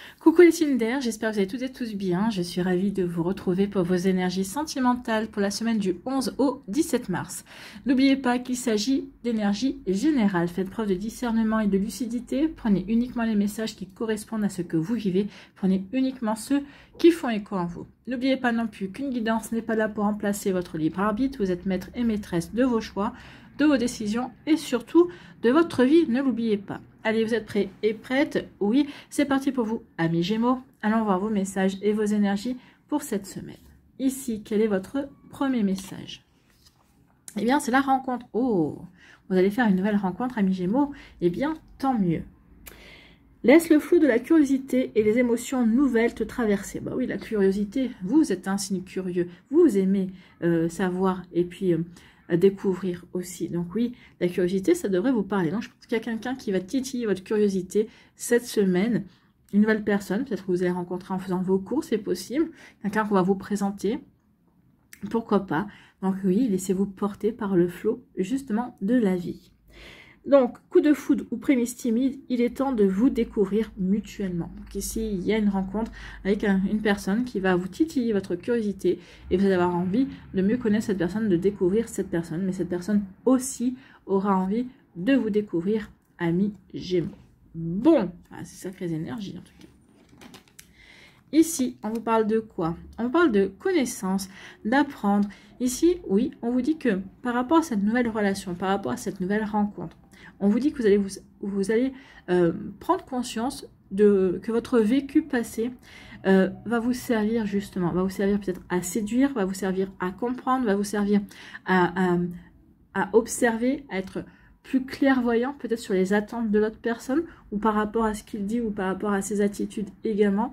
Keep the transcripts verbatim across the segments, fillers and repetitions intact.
Coucou les signes d'air, j'espère que vous allez toutes et tous bien. Je suis ravie de vous retrouver pour vos énergies sentimentales pour la semaine du onze au dix-sept mars. N'oubliez pas qu'il s'agit d'énergie générale. Faites preuve de discernement et de lucidité. Prenez uniquement les messages qui correspondent à ce que vous vivez. Prenez uniquement ceux qui font écho en vous. N'oubliez pas non plus qu'une guidance n'est pas là pour remplacer votre libre arbitre. Vous êtes maître et maîtresse de vos choix, de vos décisions et surtout de votre vie. Ne l'oubliez pas. Allez, vous êtes prêts et prêtes? Oui, c'est parti pour vous, amis Gémeaux. Allons voir vos messages et vos énergies pour cette semaine. Ici, quel est votre premier message? Eh bien, c'est la rencontre. Oh, vous allez faire une nouvelle rencontre, amis Gémeaux. Eh bien, tant mieux. Laisse le flou de la curiosité et les émotions nouvelles te traverser. Bah oui, la curiosité, vous êtes un signe curieux. Vous aimez euh, savoir et puis... Euh, à découvrir aussi. Donc oui, la curiosité, ça devrait vous parler. Donc je pense qu'il y a quelqu'un qui va titiller votre curiosité cette semaine. Une nouvelle personne, peut-être que vous allez rencontrer en faisant vos cours, c'est possible. Quelqu'un qu'on va vous présenter. Pourquoi pas. Donc oui, laissez-vous porter par le flot justement de la vie. Donc, coup de foudre ou prémisse timide, il est temps de vous découvrir mutuellement. Donc ici, il y a une rencontre avec un, une personne qui va vous titiller votre curiosité et vous allez avoir envie de mieux connaître cette personne, de découvrir cette personne. Mais cette personne aussi aura envie de vous découvrir, amis Gémeaux. Bon, ah, c'est sacrées énergies en tout cas. Ici, on vous parle de quoi? On parle de connaissance, d'apprendre. Ici, oui, on vous dit que par rapport à cette nouvelle relation, par rapport à cette nouvelle rencontre, on vous dit que vous allez, vous, vous allez euh, prendre conscience de, que votre vécu passé euh, va vous servir justement, va vous servir peut-être à séduire, va vous servir à comprendre, va vous servir à, à, à observer, à être plus clairvoyant peut-être sur les attentes de l'autre personne ou par rapport à ce qu'il dit ou par rapport à ses attitudes également.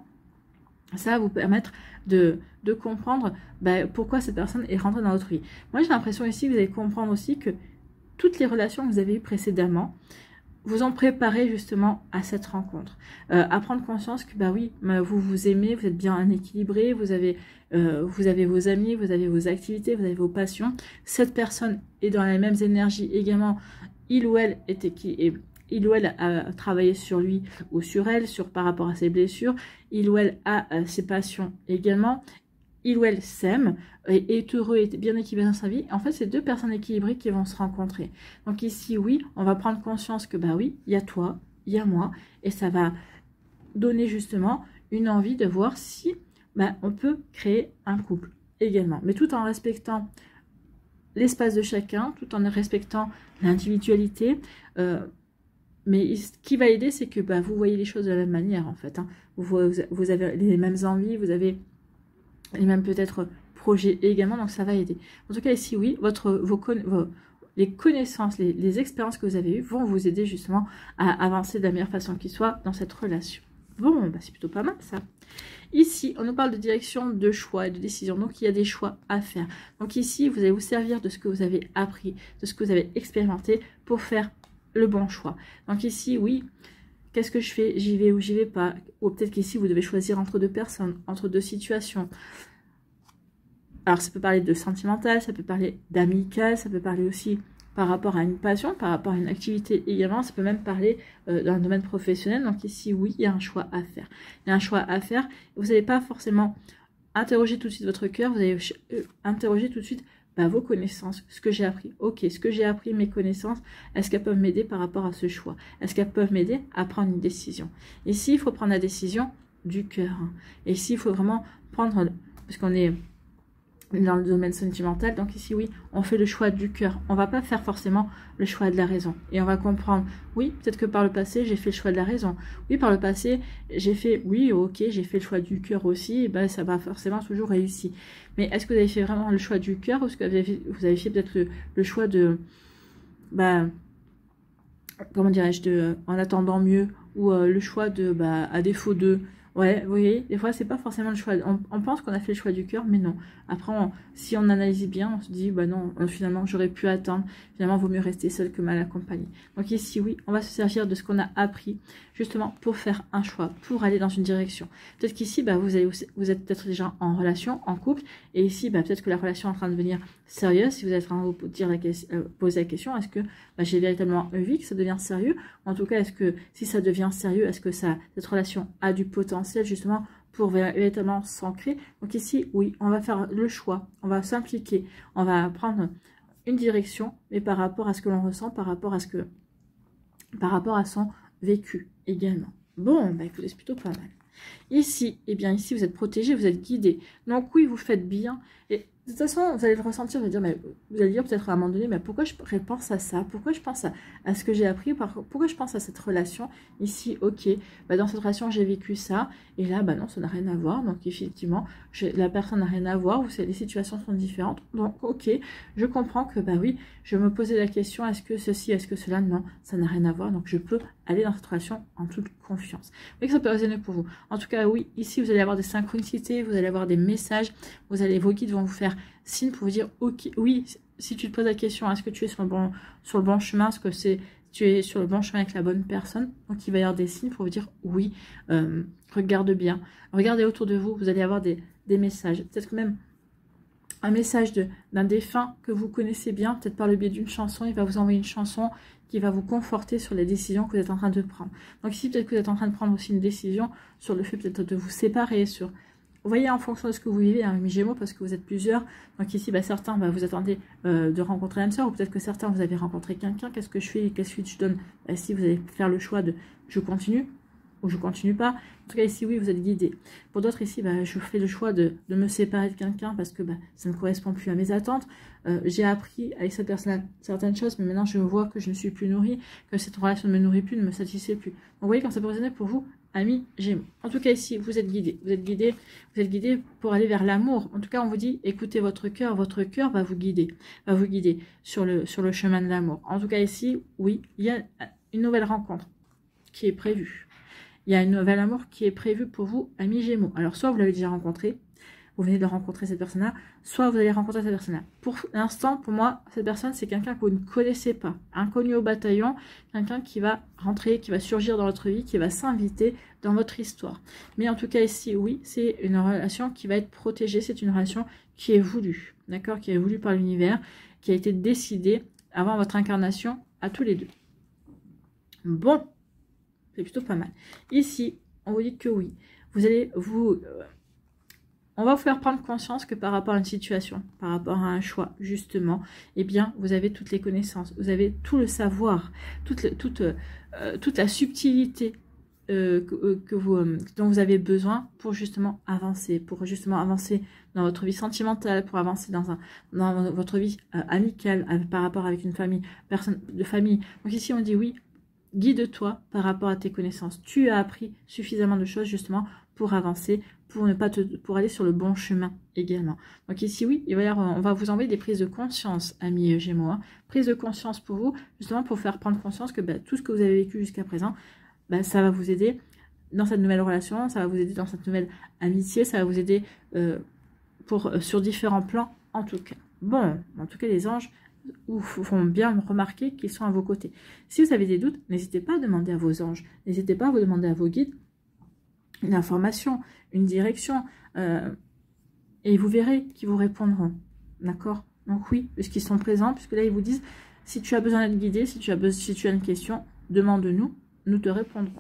Ça va vous permettre de, de comprendre bah, pourquoi cette personne est rentrée dans votre vie. Moi, j'ai l'impression ici que vous allez comprendre aussi que toutes les relations que vous avez eues précédemment vous ont préparé justement à cette rencontre. Euh, à prendre conscience que, bah oui, vous vous aimez, vous êtes bien équilibré, vous avez, euh, vous avez vos amis, vous avez vos activités, vous avez vos passions. Cette personne est dans les mêmes énergies également. Il ou elle est équilibré. Il ou elle a travaillé sur lui ou sur elle, sur par rapport à ses blessures. Il ou elle a euh, ses passions également. Il ou elle s'aime, et est heureux et bien équilibré dans sa vie. En fait, c'est deux personnes équilibrées qui vont se rencontrer. Donc ici, oui, on va prendre conscience que, bah oui, il y a toi, il y a moi, et ça va donner justement une envie de voir si bah, on peut créer un couple également. Mais tout en respectant l'espace de chacun, tout en respectant l'individualité. Euh, mais ce qui va aider, c'est que bah, vous voyez les choses de la même manière, en fait. Hein. Vous, vous avez les mêmes envies, vous avez les mêmes peut-être projets également, donc ça va aider. En tout cas, ici, oui, votre, vos, vos, les connaissances, les, les expériences que vous avez eues vont vous aider justement à avancer de la meilleure façon qui soit dans cette relation. Bon, bah, c'est plutôt pas mal ça. Ici, on nous parle de direction, de choix et de décision, donc il y a des choix à faire. Donc ici, vous allez vous servir de ce que vous avez appris, de ce que vous avez expérimenté pour faire le bon choix. Donc ici, oui, qu'est-ce que je fais? J'y vais ou j'y vais pas? Ou peut-être qu'ici, vous devez choisir entre deux personnes, entre deux situations. Alors, ça peut parler de sentimental, ça peut parler d'amical, ça peut parler aussi par rapport à une passion, par rapport à une activité également. Ça peut même parler euh, d'un domaine professionnel. Donc ici, oui, il y a un choix à faire. Il y a un choix à faire. Vous n'allez pas forcément interroger tout de suite votre cœur. Vous allez euh, interroger tout de suite bah, vos connaissances, ce que j'ai appris. Ok, ce que j'ai appris, mes connaissances, est-ce qu'elles peuvent m'aider par rapport à ce choix? Est-ce qu'elles peuvent m'aider à prendre une décision? Ici, il faut prendre la décision du cœur. Hein. Et ici, il faut vraiment prendre, parce qu'on est dans le domaine sentimental, donc ici, oui, on fait le choix du cœur. On va pas faire forcément le choix de la raison. Et on va comprendre, oui, peut-être que par le passé, j'ai fait le choix de la raison. Oui, par le passé, j'ai fait, oui, ok, j'ai fait le choix du cœur aussi, et ben ça va forcément toujours réussir. Mais est-ce que vous avez fait vraiment le choix du cœur ou est-ce que vous avez fait, vous avez fait peut-être le, le choix de, bah, comment dirais-je, de, en attendant mieux, ou euh, le choix de, bah, à défaut de, ouais, vous voyez, des fois, c'est pas forcément le choix. On, on pense qu'on a fait le choix du cœur, mais non. Après, on, si on analyse bien, on se dit, bah non, finalement, j'aurais pu attendre. Finalement, il vaut mieux rester seul que mal accompagné. Donc ici, oui, on va se servir de ce qu'on a appris, justement pour faire un choix, pour aller dans une direction. Peut-être qu'ici, bah, vous, allez, vous êtes peut-être déjà en relation, en couple, et ici, bah, peut-être que la relation est en train de devenir sérieuse. Si vous êtes en train de vous dire la question, euh, poser la question, est-ce que bah, j'ai véritablement envie que ça devienne sérieux? En tout cas, est-ce que si ça devient sérieux, est-ce que ça, cette relation a du potentiel justement pour véritablement s'ancrer? Donc ici, oui, on va faire le choix, on va s'impliquer, on va prendre une direction, mais par rapport à ce que l'on ressent, par rapport à ce que, par rapport à son vécu également. Bon, bah écoutez, c'est plutôt pas mal. Ici, eh bien ici, vous êtes protégé, vous êtes guidé. Donc oui, vous faites bien. Et de toute façon, vous allez le ressentir, vous allez dire, mais, vous allez dire peut-être à un moment donné, mais pourquoi je pense à ça? Pourquoi je pense à, à ce que j'ai appris? Pourquoi je pense à cette relation? Ici, ok, bah dans cette relation, j'ai vécu ça. Et là, bah non, ça n'a rien à voir. Donc effectivement, je, la personne n'a rien à voir. Vous savez, les situations sont différentes. Donc ok, je comprends que, bah oui, je me posais la question, est-ce que ceci, est-ce que cela? Non, ça n'a rien à voir. Donc je peux aller dans cette relation en toute confiance. Vous voyez que ça peut résonner pour vous. En tout cas, oui, ici, vous allez avoir des synchronicités, vous allez avoir des messages, vous allez, vos guides vont vous faire signe pour vous dire, ok, oui, si tu te poses la question, est-ce que tu es sur le bon, sur le bon chemin, est-ce que c'est, tu es sur le bon chemin avec la bonne personne? Donc, il va y avoir des signes pour vous dire, oui, euh, regarde bien, regardez autour de vous, vous allez avoir des, des messages, peut-être même un message d'un défunt que vous connaissez bien, peut-être par le biais d'une chanson, il va vous envoyer une chanson qui va vous conforter sur les décisions que vous êtes en train de prendre. Donc ici, peut-être que vous êtes en train de prendre aussi une décision sur le fait peut-être de vous séparer, sur... Vous voyez, en fonction de ce que vous vivez, hein, mes Gémeaux, parce que vous êtes plusieurs. Donc ici, bah, certains, bah, vous attendez euh, de rencontrer l'âme sœur, ou peut-être que certains, vous avez rencontré quelqu'un. Qu'est-ce que je fais? Quelle suite je donne? Bah, si vous allez faire le choix de je continue ou je continue pas. En tout cas, ici, oui, vous êtes guidé. Pour d'autres, ici, bah, je fais le choix de, de me séparer de quelqu'un parce que bah, ça ne correspond plus à mes attentes. Euh, J'ai appris avec cette personne certaines choses, mais maintenant, je vois que je ne suis plus nourrie, que cette relation ne me nourrit plus, ne me satisfait plus. Donc, vous voyez, quand ça peut résonner pour vous, amis Gémeaux. En tout cas, ici, vous êtes guidé. Vous êtes guidé, vous êtes guidé pour aller vers l'amour. En tout cas, on vous dit, écoutez votre cœur. Votre cœur va vous guider, va vous guider sur le, sur le chemin de l'amour. En tout cas, ici, oui, il y a une nouvelle rencontre qui est prévue. Il y a une nouvelle amour qui est prévue pour vous, amis Gémeaux. Alors, soit vous l'avez déjà rencontré, vous venez de rencontrer cette personne-là, soit vous allez rencontrer cette personne-là. Pour l'instant, pour moi, cette personne, c'est quelqu'un que vous ne connaissez pas. Inconnu au bataillon, quelqu'un qui va rentrer, qui va surgir dans votre vie, qui va s'inviter dans votre histoire. Mais en tout cas, ici, oui, c'est une relation qui va être protégée. C'est une relation qui est voulue, d'accord, qui est voulue par l'univers, qui a été décidée avant votre incarnation à tous les deux. Bon. C'est plutôt pas mal. Ici, on vous dit que oui. Vous allez vous... Euh, on va vous faire prendre conscience que par rapport à une situation, par rapport à un choix, justement, eh bien, vous avez toutes les connaissances, vous avez tout le savoir, toute, le, toute, euh, toute la subtilité euh, que, euh, que vous, euh, dont vous avez besoin pour justement avancer, pour justement avancer dans votre vie sentimentale, pour avancer dans, un, dans votre vie euh, amicale, avec, par rapport avec une famille, personne de famille. Donc ici, on dit oui. Guide-toi par rapport à tes connaissances. Tu as appris suffisamment de choses justement pour avancer, pour ne pas te, pour aller sur le bon chemin également. Donc ici, oui, il va y avoir, on va vous envoyer des prises de conscience, amis Gémeaux. Hein. Prise de conscience pour vous, justement pour faire prendre conscience que bah, tout ce que vous avez vécu jusqu'à présent, bah, ça va vous aider dans cette nouvelle relation, ça va vous aider dans cette nouvelle amitié, ça va vous aider euh, pour, euh, sur différents plans en tout cas. Bon, en tout cas, les anges ou font bien remarquer qu'ils sont à vos côtés. Si vous avez des doutes, n'hésitez pas à demander à vos anges, n'hésitez pas à vous demander à vos guides une information, une direction, euh, et vous verrez qu'ils vous répondront. D'accord? Donc oui, puisqu'ils sont présents, puisque là ils vous disent, si tu as besoin d'être guidé, si tu as, besoin, si tu as une question, demande-nous, nous te répondrons.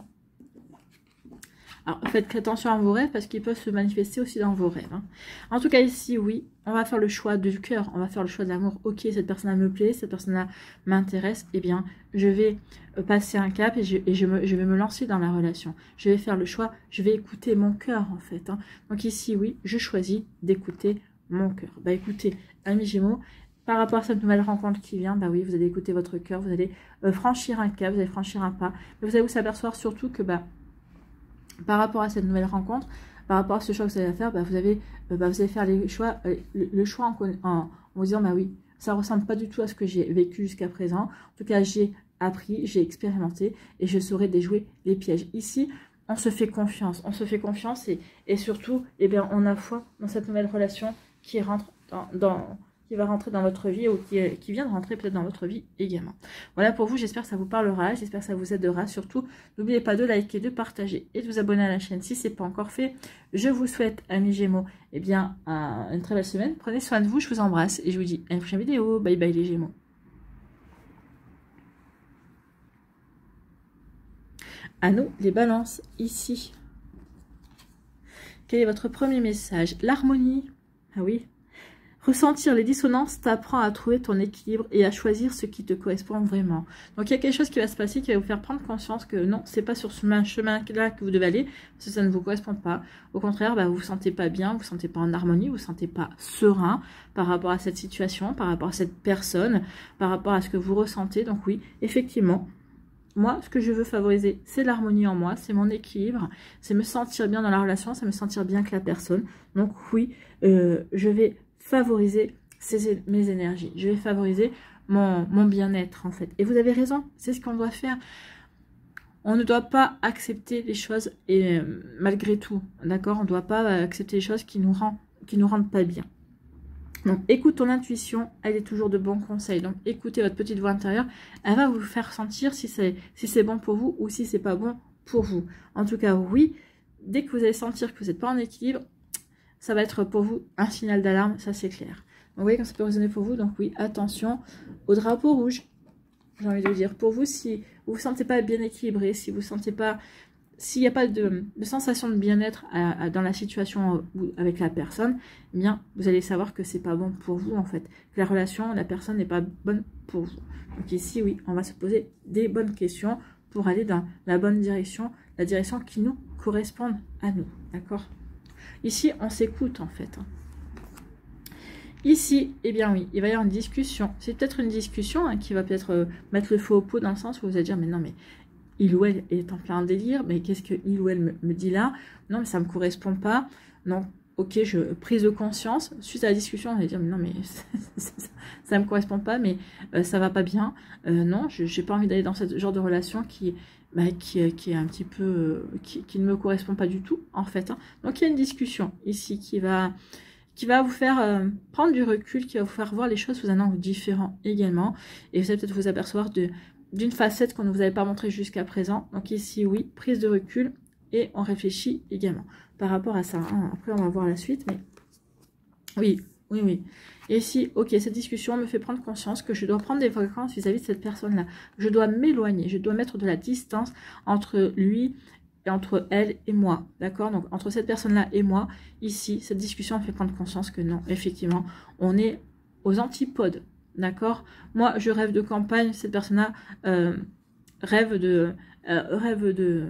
Alors, faites attention à vos rêves parce qu'ils peuvent se manifester aussi dans vos rêves. Hein. En tout cas, ici, oui, on va faire le choix du cœur, on va faire le choix de l'amour. Ok, cette personne-là me plaît, cette personne-là m'intéresse. Eh bien, je vais passer un cap et, je, et je, me, je vais me lancer dans la relation. Je vais faire le choix, je vais écouter mon cœur, en fait. Hein. Donc ici, oui, je choisis d'écouter mon cœur. Bah écoutez, amis Gémeaux, par rapport à cette nouvelle rencontre qui vient, bah oui, vous allez écouter votre cœur, vous allez euh, franchir un cap, vous allez franchir un pas. Mais vous allez vous apercevoir surtout que, bah, par rapport à cette nouvelle rencontre, par rapport à ce choix que vous allez faire, bah, vous, avez, euh, bah, vous allez faire les choix, euh, le, le choix en, en, en vous disant, bah oui, ça ne ressemble pas du tout à ce que j'ai vécu jusqu'à présent. En tout cas, j'ai appris, j'ai expérimenté et je saurai déjouer les pièges. Ici, on se fait confiance, on se fait confiance et, et surtout, eh bien, on a foi dans cette nouvelle relation qui rentre dans, dans, qui va rentrer dans votre vie ou qui, qui vient de rentrer peut-être dans votre vie également. Voilà pour vous, j'espère que ça vous parlera, j'espère que ça vous aidera. Surtout, n'oubliez pas de liker, de partager et de vous abonner à la chaîne si ce n'est pas encore fait. Je vous souhaite, amis Gémeaux, eh bien, un, une très belle semaine. Prenez soin de vous, je vous embrasse et je vous dis à une prochaine vidéo. Bye bye les Gémeaux. À nous, les balances, ici. Quel est votre premier message? L'harmonie. Ah oui. Ressentir les dissonances t'apprend à trouver ton équilibre et à choisir ce qui te correspond vraiment. Donc il y a quelque chose qui va se passer qui va vous faire prendre conscience que non, c'est pas sur ce chemin-là que vous devez aller, parce que ça ne vous correspond pas. Au contraire, bah, vous vous sentez pas bien, vous vous sentez pas en harmonie, vous vous sentez pas serein par rapport à cette situation, par rapport à cette personne, par rapport à ce que vous ressentez. Donc oui, effectivement, moi, ce que je veux favoriser, c'est l'harmonie en moi, c'est mon équilibre, c'est me sentir bien dans la relation, c'est me sentir bien avec la personne. Donc oui, euh, je vais favoriser ces, mes énergies, je vais favoriser mon, mon bien-être en fait. Et vous avez raison, c'est ce qu'on doit faire. On ne doit pas accepter les choses et euh, malgré tout, d'accord, on ne doit pas accepter les choses qui nous rendent, qui nous rendent pas bien. Donc écoute ton intuition, elle est toujours de bons conseils. Donc écoutez votre petite voix intérieure, elle va vous faire sentir si c'est si c'est bon pour vous ou si c'est pas bon pour vous. En tout cas, oui, dès que vous allez sentir que vous n'êtes pas en équilibre, ça va être pour vous un signal d'alarme, ça c'est clair. Donc vous voyez quand ça peut résonner pour vous, donc oui, attention au drapeau rouge. J'ai envie de dire, pour vous, si vous ne vous sentez pas bien équilibré, si vous ne sentez pas, s'il n'y a pas de, de sensation de bien-être dans la situation avec la personne, eh bien, vous allez savoir que c'est pas bon pour vous en fait, que la relation, la personne n'est pas bonne pour vous. Donc ici, oui, on va se poser des bonnes questions pour aller dans la bonne direction, la direction qui nous correspond à nous, d'accord? Ici, on s'écoute en fait. Ici, eh bien oui, il va y avoir une discussion. C'est peut-être une discussion hein, qui va peut-être euh, mettre le feu au pot dans le sens où vous allez dire, mais non, mais il ou elle est en plein délire, mais qu'est-ce que il ou elle me, me dit là? Non, mais ça ne me correspond pas. Non, ok, je prise de conscience. Suite à la discussion, on va dire, mais non, mais ça ne me correspond pas, mais euh, ça va pas bien. Euh, non, je n'ai pas envie d'aller dans ce genre de relation qui... Bah, qui, qui est un petit peu euh, qui, qui ne me correspond pas du tout en fait hein. Donc il y a une discussion ici qui va qui va vous faire euh, prendre du recul, qui va vous faire voir les choses sous un angle différent également, et vous allez peut-être vous apercevoir de d'une facette qu'on ne vous avait pas montrée jusqu'à présent. Donc ici oui, prise de recul, et on réfléchit également par rapport à ça hein. Après on va voir la suite, mais oui, oui, oui. Et ici, ok, cette discussion me fait prendre conscience que je dois prendre des vacances vis-à-vis de cette personne-là. Je dois m'éloigner, je dois mettre de la distance entre lui et entre elle et moi. D'accord? Donc, entre cette personne-là et moi, ici, cette discussion me fait prendre conscience que non, effectivement, on est aux antipodes. D'accord? Moi, je rêve de campagne, cette personne-là euh, rêve de... Euh, rêve de...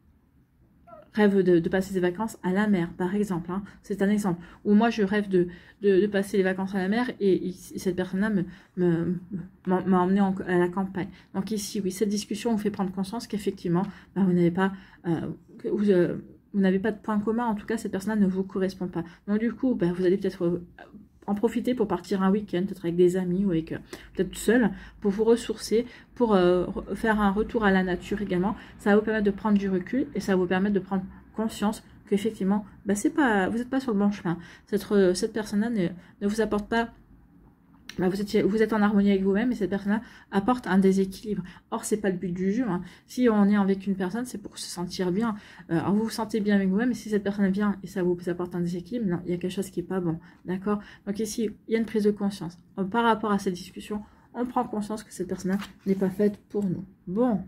rêve de, de passer ses vacances à la mer, par exemple. Hein. C'est un exemple. Ou moi, je rêve de, de, de passer les vacances à la mer et, et cette personne-là me, me, m'a emmené en, à la campagne. Donc ici, oui, cette discussion vous fait prendre conscience qu'effectivement, bah, vous n'avez pas... Euh, vous, euh, vous n'avez pas de point commun. En tout cas, cette personne-là ne vous correspond pas. Donc du coup, bah, vous allez peut-être... Euh, en profiter pour partir un week-end, peut-être avec des amis ou avec euh, peut-être seul, pour vous ressourcer, pour euh, faire un retour à la nature également. Ça va vous permettre de prendre du recul et ça va vous permettre de prendre conscience qu'effectivement, bah, c'est pas, vous n'êtes pas sur le bon chemin. Cette, euh, cette personne-là ne, ne vous apporte pas... Bah, vous, êtes, vous êtes en harmonie avec vous-même et cette personne-là apporte un déséquilibre. Or, c'est pas le but du jeu. Hein. Si on est avec une personne, c'est pour se sentir bien. Euh, alors, vous vous sentez bien avec vous-même, et si cette personne vient et ça vous apporte un déséquilibre, non, il y a quelque chose qui est pas bon. D'accord? Donc ici, il y a une prise de conscience. Donc, par rapport à cette discussion, on prend conscience que cette personne-là n'est pas faite pour nous. Bon.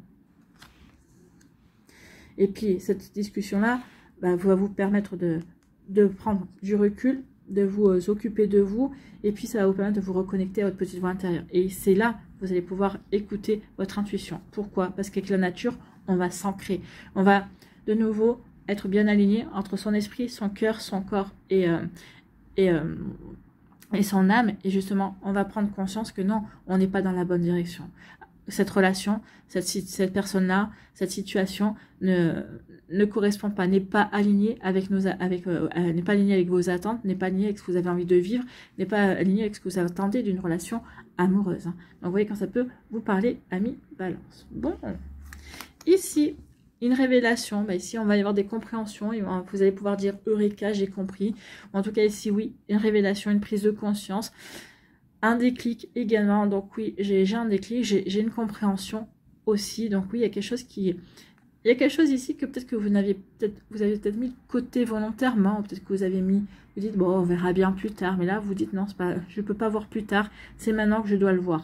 Et puis, cette discussion-là bah, va vous permettre de, de prendre du recul, de vous euh, occuper de vous, et puis ça va vous permettre de vous reconnecter à votre petite voix intérieure. Et c'est là que vous allez pouvoir écouter votre intuition. Pourquoi? Parce qu'avec la nature, on va s'ancrer. On va de nouveau être bien aligné entre son esprit, son cœur, son corps et, euh, et, euh, et son âme. Et justement, on va prendre conscience que non, on n'est pas dans la bonne direction. Cette relation, cette, cette personne-là, cette situation ne, ne correspond pas, n'est pas alignée avec nos, avec, euh, n'est pas alignée avec vos attentes, n'est pas alignée avec ce que vous avez envie de vivre, n'est pas alignée avec ce que vous attendez d'une relation amoureuse. Hein. Donc vous voyez quand ça peut vous parler, amis Balance. Bon, ici une révélation. Bah ici on va y avoir des compréhensions. Et vous allez pouvoir dire Eureka, j'ai compris. En tout cas ici oui, une révélation, une prise de conscience. Un déclic également, donc oui, j'ai un déclic, j'ai une compréhension aussi, donc oui, il y a quelque chose qui... Il y a quelque chose ici que peut-être que vous n'aviez peut-être vous avez peut-être mis de côté volontairement, peut-être que vous avez mis, vous dites, bon, on verra bien plus tard, mais là, vous dites, non, c'est pas, je ne peux pas voir plus tard, c'est maintenant que je dois le voir.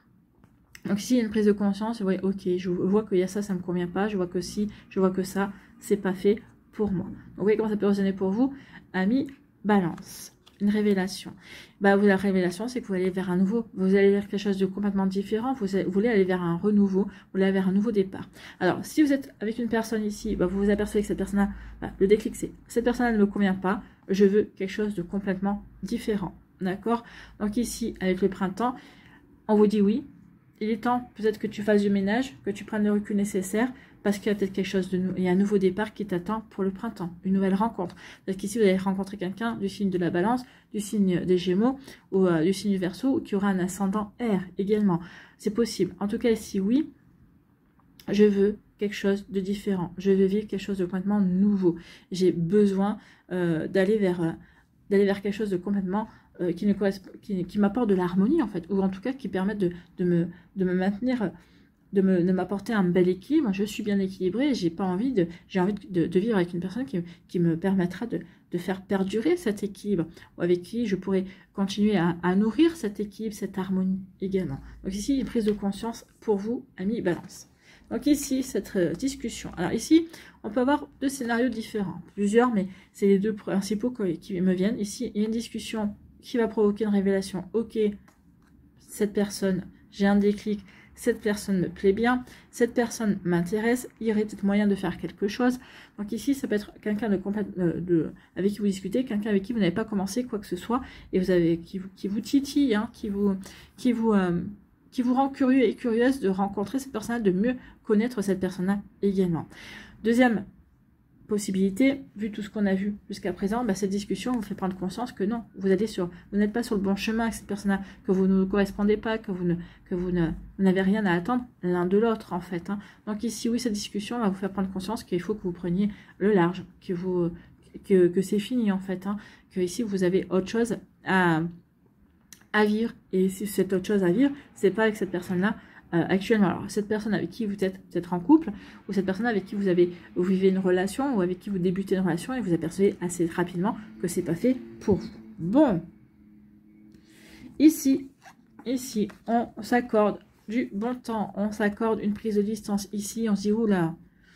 Donc ici, il y a une prise de conscience, vous voyez, ok, je vois qu'il y a ça, ça ne me convient pas, je vois que si, je vois que ça, c'est pas fait pour moi. Donc vous voyez comment ça peut résonner pour vous, amis, balance. Une révélation. Bah, la révélation, c'est que vous allez vers un nouveau, vous allez vers quelque chose de complètement différent, vous, allez, vous voulez aller vers un renouveau, vous voulez aller vers un nouveau départ. Alors, si vous êtes avec une personne ici, bah, vous vous apercevez que cette personne-là, bah, le déclic, c'est cette personne-là ne me convient pas, je veux quelque chose de complètement différent. D'accord? Donc ici, avec le printemps, on vous dit oui, il est temps peut-être que tu fasses du ménage, que tu prennes le recul nécessaire, parce qu'il y a peut-être quelque chose de nouveau, il y a un nouveau départ qui t'attend pour le printemps, une nouvelle rencontre. Parce qu'ici, vous allez rencontrer quelqu'un du signe de la Balance, du signe des Gémeaux, ou euh, du signe du Verseau, ou qui aura un ascendant air également. C'est possible. En tout cas, ici, oui, je veux quelque chose de différent. Je veux vivre quelque chose de complètement nouveau. J'ai besoin euh, d'aller vers, euh, d'aller vers quelque chose de complètement... Euh, qui, qui, qui m'apporte de l'harmonie, en fait, ou en tout cas qui permette de, de, me, de me maintenir... de m'apporter un bel équilibre. Je suis bien équilibrée, j'ai pas envie de j'ai envie de, de vivre avec une personne qui, qui me permettra de, de faire perdurer cet équilibre, ou avec qui je pourrais continuer à, à nourrir cet équilibre, cette harmonie également. Donc ici, une prise de conscience pour vous, amis Balance. Donc ici, cette euh, discussion. Alors ici, on peut avoir deux scénarios différents, plusieurs, mais c'est les deux principaux qui me viennent. Ici, il y a une discussion qui va provoquer une révélation. Ok, cette personne, j'ai un déclic, cette personne me plaît bien, cette personne m'intéresse, il y aurait peut-être moyen de faire quelque chose. Donc ici, ça peut être quelqu'un de, de, de avec qui vous discutez, quelqu'un avec qui vous n'avez pas commencé quoi que ce soit, et vous avez qui vous, qui vous titille, hein, qui vous qui vous euh, qui vous rend curieux et curieuse de rencontrer cette personne-là, de mieux connaître cette personne-là également. Deuxième possibilité, vu tout ce qu'on a vu jusqu'à présent, bah, cette discussion vous fait prendre conscience que non, vous allez sur, vous n'êtes pas sur le bon chemin avec cette personne-là, que vous ne correspondez pas, que vous ne, que vous ne, vous n'avez rien à attendre l'un de l'autre en fait. Hein. Donc ici, oui, cette discussion va vous faire prendre conscience qu'il faut que vous preniez le large, que vous, que, que c'est fini en fait, hein, que ici vous avez autre chose à, à vivre, et si cette autre chose à vivre, c'est pas avec cette personne-là. Euh, actuellement, alors cette personne avec qui vous êtes peut-être en couple, ou cette personne avec qui vous avez vous vivez une relation, ou avec qui vous débutez une relation et vous apercevez assez rapidement que c'est pas fait pour vous. Bon, ici, ici, on s'accorde du bon temps, on s'accorde une prise de distance. Ici, on se dit oula,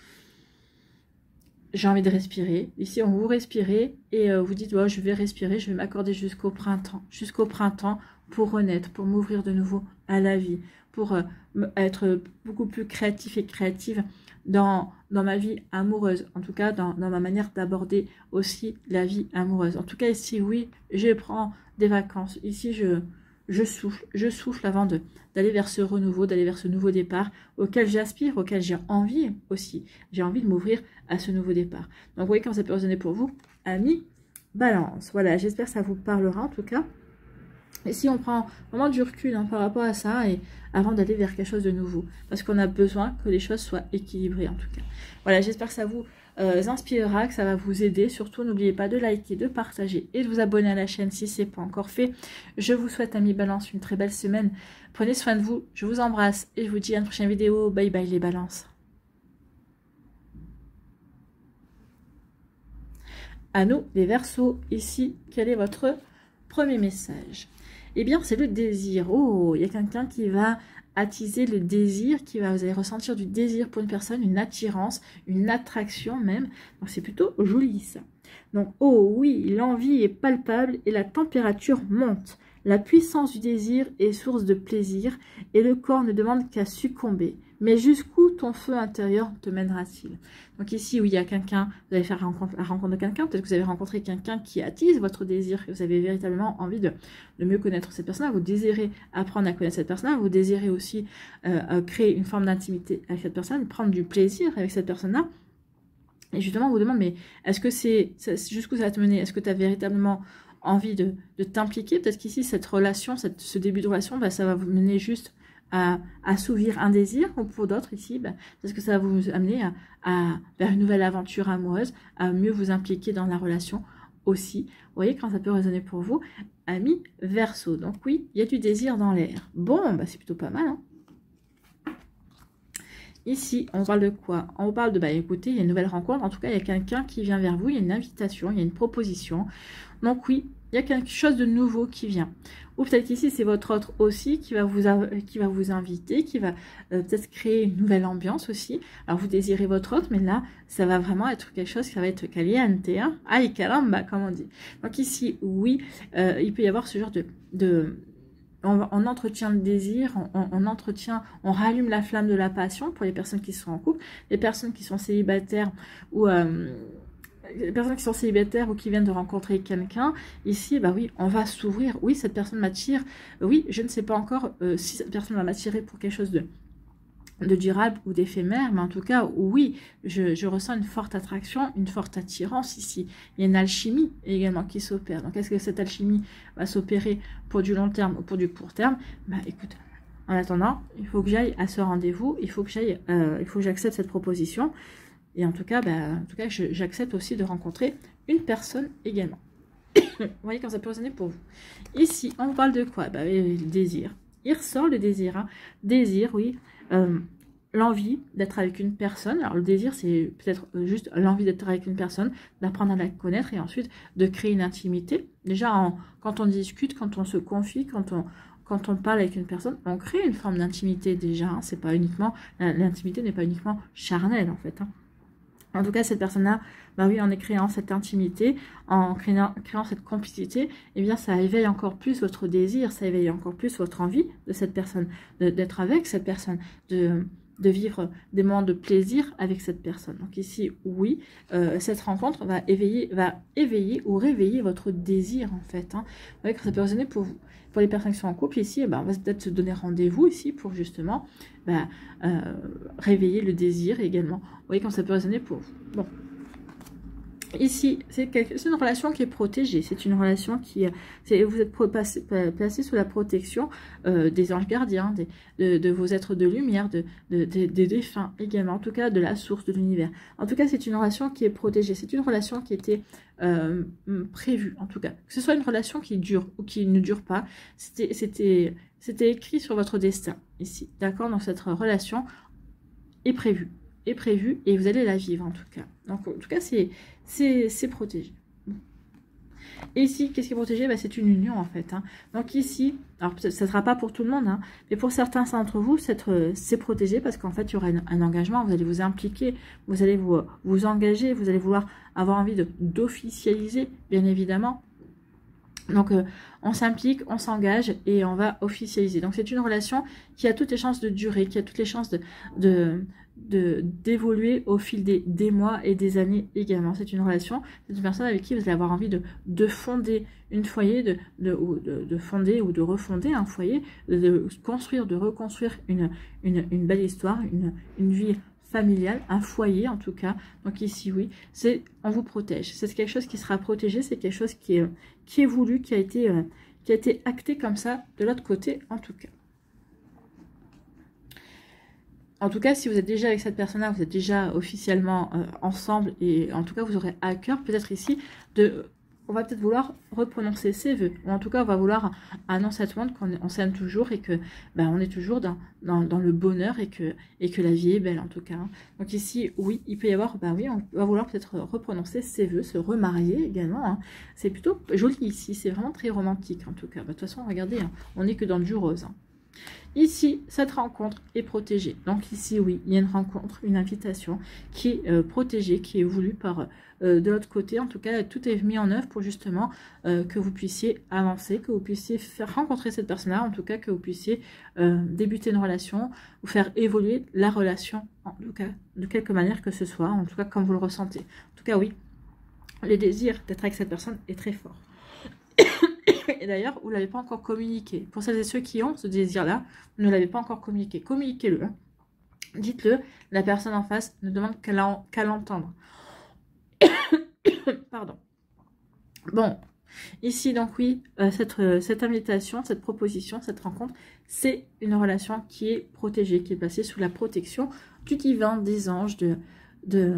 j'ai envie de respirer. Ici, on vous respirez et euh, vous dites, oh, je vais respirer, je vais m'accorder jusqu'au printemps, jusqu'au printemps pour renaître, pour m'ouvrir de nouveau à la vie, pour euh, être beaucoup plus créatif et créative dans, dans ma vie amoureuse, en tout cas dans, dans ma manière d'aborder aussi la vie amoureuse. En tout cas ici, oui, je prends des vacances. Ici, je, je souffle, je souffle avant de d'aller vers ce renouveau, d'aller vers ce nouveau départ auquel j'aspire, auquel j'ai envie aussi. J'ai envie de m'ouvrir à ce nouveau départ. Donc, vous voyez comment ça peut résonner pour vous, amis Balance. Voilà, j'espère que ça vous parlera en tout cas. Et si on prend vraiment du recul hein, par rapport à ça, et avant d'aller vers quelque chose de nouveau, parce qu'on a besoin que les choses soient équilibrées en tout cas. Voilà, j'espère que ça vous euh, inspirera, que ça va vous aider. Surtout, n'oubliez pas de liker, de partager et de vous abonner à la chaîne si ce n'est pas encore fait. Je vous souhaite, amis Balance, une très belle semaine. Prenez soin de vous, je vous embrasse et je vous dis à une prochaine vidéo. Bye bye les balances. À nous, les Verseaux, ici, quel est votre premier message? Eh bien, c'est le désir. Oh, il y a quelqu'un qui va attiser le désir, qui va, vous allez ressentir du désir pour une personne, une attirance, une attraction même. Donc, c'est plutôt joli, ça. Donc, oh oui, l'envie est palpable et la température monte. La puissance du désir est source de plaisir et le corps ne demande qu'à succomber. Mais jusqu'où ton feu intérieur te mènera-t-il? Donc ici, où il y a quelqu'un, vous allez faire la rencontre, la rencontre de quelqu'un, peut-être que vous avez rencontré quelqu'un qui attise votre désir, que vous avez véritablement envie de, de mieux connaître cette personne-là, vous désirez apprendre à connaître cette personne-là, vous désirez aussi euh, créer une forme d'intimité avec cette personne, prendre du plaisir avec cette personne-là. Et justement, on vous demande, mais est-ce que c'est, jusqu'où ça va te mener? Est-ce que tu as véritablement envie de, de t'impliquer? Peut-être qu'ici, cette relation, cette, ce début de relation, bah, ça va vous mener juste à assouvir un désir, ou pour d'autres ici, bah, parce que ça va vous amener à, à vers une nouvelle aventure amoureuse, à mieux vous impliquer dans la relation aussi. Vous voyez quand ça peut résonner pour vous. ami Verseau. Donc oui, il y a du désir dans l'air. Bon, bah, c'est plutôt pas mal, hein. Ici, on parle de quoi? On parle de, bah écoutez, il y a une nouvelle rencontre. En tout cas, il y a quelqu'un qui vient vers vous. Il y a une invitation, il y a une proposition. Donc oui, il y a quelque chose de nouveau qui vient. Ou peut-être ici, c'est votre autre aussi qui va vous, qui va vous inviter, qui va euh, peut-être créer une nouvelle ambiance aussi. Alors, vous désirez votre autre, mais là, ça va vraiment être quelque chose qui va être caliente. Hein? Ay, caramba, comme on dit. Donc ici, oui, euh, il peut y avoir ce genre de... de On, on entretient le désir, on, on entretient, on rallume la flamme de la passion pour les personnes qui sont en couple, les personnes qui sont célibataires ou euh, les personnes qui sont célibataires ou qui viennent de rencontrer quelqu'un. Ici, bah oui, on va s'ouvrir. Oui, cette personne m'attire. Oui, je ne sais pas encore euh, si cette personne va m'attirer pour quelque chose de de durable ou d'éphémère, mais en tout cas, oui, je, je ressens une forte attraction, une forte attirance ici. Il y a une alchimie également qui s'opère. Donc, est-ce que cette alchimie va s'opérer pour du long terme ou pour du court terme? Bah, écoute, en attendant, il faut que j'aille à ce rendez-vous, il faut que j'aille, euh, il faut que j'accepte cette proposition. Et en tout cas, bah, en tout cas, j'accepte aussi de rencontrer une personne également. Vous voyez quand ça peut résonner pour vous. Ici, on parle de quoi? Bah, le désir. Il ressort le désir. Hein. Désir, oui. Euh, l'envie d'être avec une personne. Alors le désir, c'est peut-être juste l'envie d'être avec une personne, d'apprendre à la connaître et ensuite de créer une intimité. Déjà, en, quand on discute, quand on se confie, quand on, quand on parle avec une personne, on crée une forme d'intimité déjà. Hein. C'est pas uniquement, l'intimité n'est pas uniquement charnelle en fait. Hein. En tout cas, cette personne-là, bah oui, en créant cette intimité, en créant, créant cette complicité, eh bien, ça éveille encore plus votre désir, ça éveille encore plus votre envie de cette personne, d'être avec cette personne, de, de vivre des moments de plaisir avec cette personne. Donc ici, oui, euh, cette rencontre va éveiller, va éveiller ou réveiller votre désir, en fait. Hein. Vous voyez que ça peut résonner pour vous. Pour les personnes qui sont en couple, ici, eh ben, on va peut-être se donner rendez-vous ici pour justement ben, euh, réveiller le désir également. Vous voyez comme ça peut résonner pour vous. Bon. Ici, c'est une relation qui est protégée. C'est une relation qui... Vous êtes placé, placé sous la protection euh, des anges gardiens, des, de, de vos êtres de lumière, de, de, de, des défunts également. En tout cas, de la source de l'univers. En tout cas, c'est une relation qui est protégée. C'est une relation qui était euh, prévue, en tout cas. Que ce soit une relation qui dure ou qui ne dure pas, c'était écrit sur votre destin, ici. D'accord? Donc, cette relation est prévue. est prévue et vous allez la vivre, en tout cas. Donc, en tout cas, c'est... c'est protégé. Et ici, qu'est-ce qui est protégé? Bah, c'est une union, en fait. Hein. Donc ici, alors ça ne sera pas pour tout le monde, hein, mais pour certains d'entre vous, c'est protégé parce qu'en fait, il y aura un, un engagement, vous allez vous impliquer, vous allez vous, vous engager, vous allez vouloir avoir envie d'officialiser, bien évidemment. Donc, euh, on s'implique, on s'engage et on va officialiser. Donc, c'est une relation qui a toutes les chances de durer, qui a toutes les chances de... de d'évoluer au fil des, des mois et des années également. C'est une relation, c'est une personne avec qui vous allez avoir envie de, de fonder une foyer, de, de, de, de fonder ou de refonder un foyer, de, de construire, de reconstruire une, une, une belle histoire, une, une vie familiale, un foyer en tout cas. Donc ici, oui, c'est on vous protège. C'est quelque chose qui sera protégé, c'est quelque chose qui est, qui est voulu, qui a été, euh, qui a été acté comme ça de l'autre côté en tout cas. En tout cas, si vous êtes déjà avec cette personne-là, vous êtes déjà officiellement euh, ensemble et en tout cas, vous aurez à cœur peut-être ici de... On va peut-être vouloir reprononcer ses vœux. Ou en tout cas, on va vouloir annoncer à tout le monde qu'on s'aime toujours et que ben, on est toujours dans, dans, dans le bonheur et que, et que la vie est belle en tout cas. Donc ici, oui, il peut y avoir... Ben oui, on va vouloir peut-être reprononcer ses vœux, se remarier également. Hein. C'est plutôt joli ici. C'est vraiment très romantique en tout cas. Ben, de toute façon, regardez, hein, on n'est que dans du rose. Hein. Ici, cette rencontre est protégée. Donc ici, oui, il y a une rencontre, une invitation qui est euh, protégée, qui est voulue par euh, de l'autre côté. En tout cas, tout est mis en œuvre pour justement euh, que vous puissiez avancer, que vous puissiez faire rencontrer cette personne-là, en tout cas que vous puissiez euh, débuter une relation ou faire évoluer la relation, en tout cas, de quelque manière que ce soit, en tout cas comme vous le ressentez. En tout cas, oui, le désir d'être avec cette personne est très fort. Et d'ailleurs, vous ne l'avez pas encore communiqué. Pour celles et ceux qui ont ce désir-là, vous ne l'avez pas encore communiqué. Communiquez-le. Hein. Dites-le. La personne en face ne demande qu'à qu'à l'entendre. Pardon. Bon. Ici, donc oui, euh, cette, euh, cette invitation, cette proposition, cette rencontre, c'est une relation qui est protégée, qui est placée sous la protection du divin, des anges, de, de,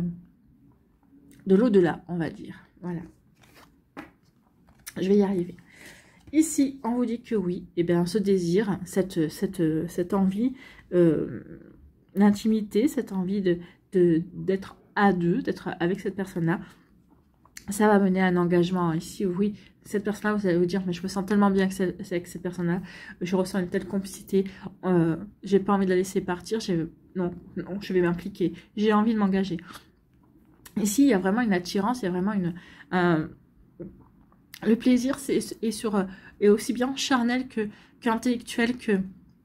de l'au-delà, on va dire. Voilà. Je vais y arriver. Ici, on vous dit que oui, et bien ce désir, cette, cette, cette envie, euh, l'intimité, cette envie de, de, d'être à deux, d'être avec cette personne-là, ça va mener à un engagement. Ici, oui, cette personne-là, vous allez vous dire, mais je me sens tellement bien avec cette personne-là, je ressens une telle complicité, euh, j'ai pas envie de la laisser partir, non, non, je vais m'impliquer, j'ai envie de m'engager. Ici, il y a vraiment une attirance, il y a vraiment une... Un, le plaisir c'est, est, sur, est aussi bien charnel que, qu'intellectuel, que,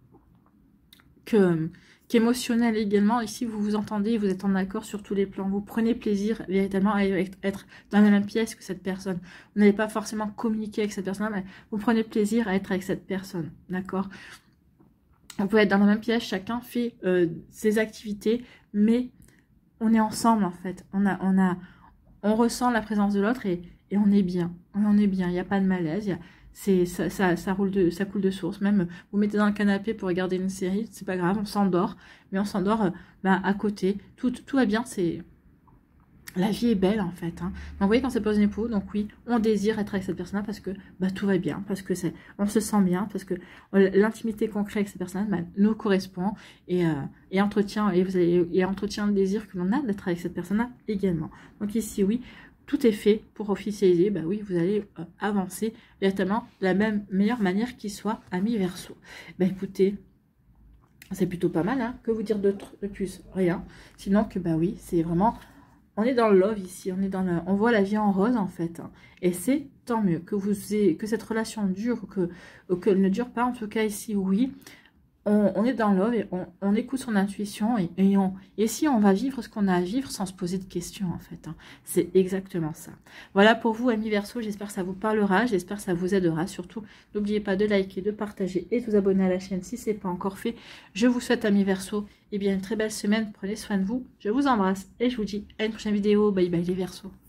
que, qu'émotionnel également. Ici, vous vous entendez, vous êtes en accord sur tous les plans. Vous prenez plaisir véritablement à être dans la même pièce que cette personne. Vous n'allez pas forcément communiquer avec cette personne, mais vous prenez plaisir à être avec cette personne. D'accord? Vous pouvez être dans la même pièce, chacun fait euh, ses activités, mais on est ensemble en fait. On, a, on, a, on ressent la présence de l'autre et Et on est bien, on est bien, il n'y a pas de malaise, y a, c'est, ça, ça, ça, roule de, ça coule de source. Même vous mettez dans le canapé pour regarder une série, c'est pas grave, on s'endort, mais on s'endort euh, ben, à côté, tout, tout va bien, c'est... La vie est belle en fait. Hein. Donc vous voyez quand c'est pas une époux, donc oui, on désire être avec cette personne-là parce que bah, tout va bien, parce que c'est, on se sent bien, parce que l'intimité qu'on crée avec cette personne bah, nous correspond et, euh, et entretient et vous avez, et entretient le désir que l'on a d'être avec cette personne-là également. Donc ici oui, tout est fait pour officialiser. Bah oui, vous allez euh, avancer véritablement de la même meilleure manière qu'il soit ami Verseau. Bah écoutez. C'est plutôt pas mal, hein. Que vous dire de, de plus? Rien. Sinon que bah oui, c'est vraiment... On est dans le love ici, on est dans le, on voit la vie en rose en fait, hein. Et c'est tant mieux que vous ayez, que cette relation dure, que qu'elle ne dure pas. En tout cas ici, oui, on, on est dans le love et on, on écoute son intuition et, et on et si on va vivre ce qu'on a à vivre sans se poser de questions en fait, hein. C'est exactement ça. Voilà pour vous amis Verseau, j'espère que ça vous parlera, j'espère que ça vous aidera. Surtout, n'oubliez pas de liker, de partager et de vous abonner à la chaîne si ce n'est pas encore fait. Je vous souhaite amis Verseau, et bien une très belle semaine, prenez soin de vous, je vous embrasse et je vous dis à une prochaine vidéo. Bye bye les Verseaux.